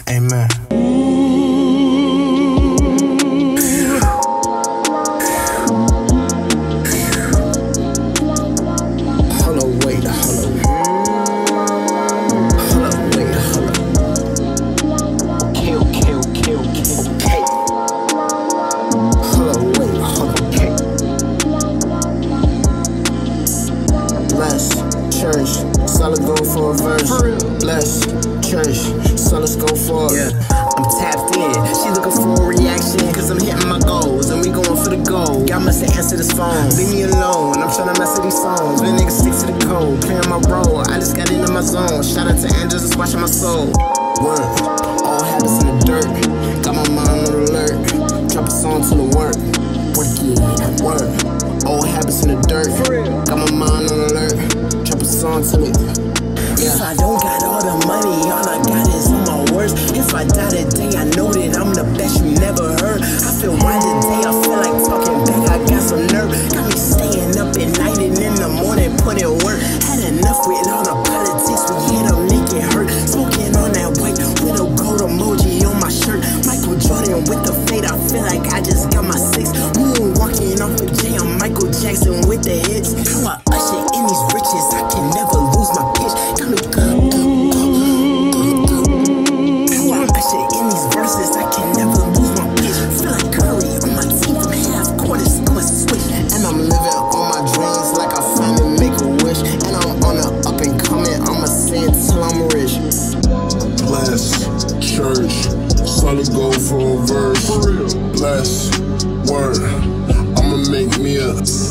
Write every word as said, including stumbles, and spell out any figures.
Amen. Hold on, wait, hold on. Hold on, wait, hold on. Okay, okay, okay, okay, okay. Hold on, wait, hold on, okay. Bless, church, solid go for a verse. Bless, church, so let's go for it. Yeah. I'm tapped in, she looking for a reaction, cause I'm hitting my goals, and we going for the goal. Y'all must answer this phone, leave me alone, I'm tryna mess with these songs. When niggas stick to the code, playing my role, I just got into my zone. Shout out to angels that's watching my soul. Word, all habits in the dirt, got my mind on alert. Drop a song till it work, work it, work. All habits in the dirt, got my mind on alert. Drop a song till it. If I don't got all the money, all I got is on my words. If I die today, I know that I'm the best you never heard. I feel right today, I feel like talking back, I got some nerve. Got me staying up at night and in the morning putting work. Had enough with all the politics, we hit to make it hurt. Smoking on that white with a gold emoji on my shirt. Michael Jordan with the fade, I feel like I just got my six. Moonwalking off a J, I'm Michael Jackson with the hits. How I usher in these riches, I can never lose my pitch. Got me good. Church, solid go for a verse. Bless, word, I'ma make me a